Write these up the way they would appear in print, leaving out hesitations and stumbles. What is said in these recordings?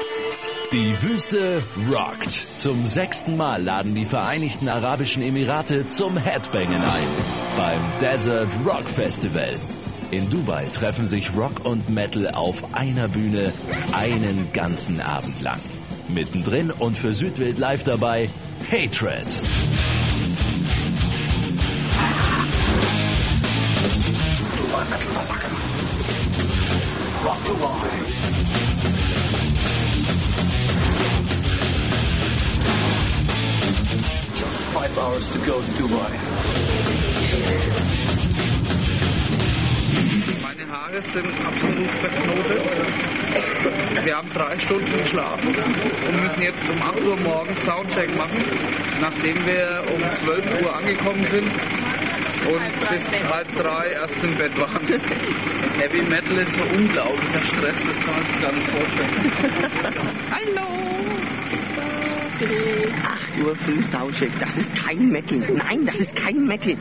Die Wüste rockt. Zum 6. Mal laden die Vereinigten Arabischen Emirate zum Headbangen ein. Beim Desert Rock Festival. In Dubai treffen sich Rock und Metal auf einer Bühne einen ganzen Abend lang. Mittendrin und für Südwild live dabei Hatred. Dubai Metal Massaker. Rock Dubai. Just 5 hours to go to Dubai. Meine Haare sind absolut verknotet. Wir haben 3 Stunden geschlafen und müssen jetzt um 8 Uhr morgens Soundcheck machen, nachdem wir um 12 Uhr angekommen sind und bis 2:30 erst im Bett waren. Heavy Metal ist so unglaublicher Stress, das kann man sich gar nicht vorstellen. Hallo! 8 Uhr früh Soundcheck, das ist kein Metal. Nein, das ist kein Metal.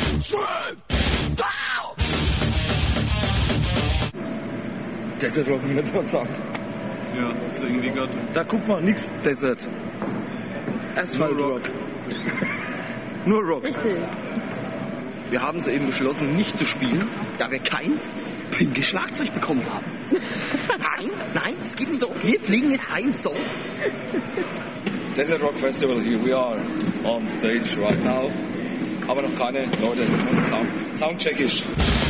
Desert Rock mit was sagt. Ja, ist irgendwie Gott. Da guck mal, nix Desert. Asphalt Nur Rock. Nur Rock. Richtig. Wir haben soeben beschlossen, nicht zu spielen, Da wir kein pinkes Schlagzeug bekommen haben. Nein, es geht nicht so. Wir fliegen jetzt heim, so. Desert Rock Festival, here we are on stage right now. Aber noch keine Leute. Soundcheck ist.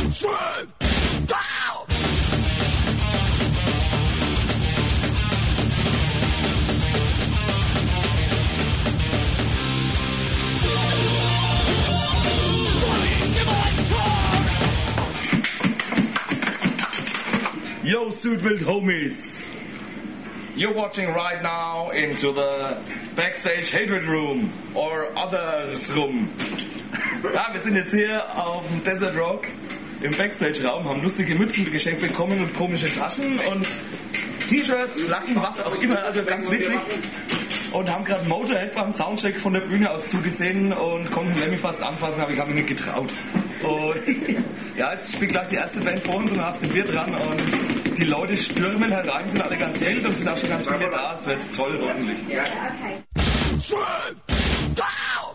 Yo, Südwild homies! You're watching right now into the backstage Hatred Room or others Room. Ja, wir sind jetzt hier auf dem Desert Rock im Backstage-Raum, haben lustige Mützen geschenkt bekommen und komische Taschen und T-Shirts, Flaggen, was auch immer, also ganz witzig. Und haben gerade Motorhead beim Soundcheck von der Bühne aus zugesehen und konnten Lemmy fast anfassen, aber ich habe mich nicht getraut. Und ja, jetzt spielt gleich die erste Band vor uns und danach sind wir dran und die Leute stürmen herein, sind alle ganz wild und sind auch schon ganz viele da. Es wird toll hoffentlich. Yeah, okay.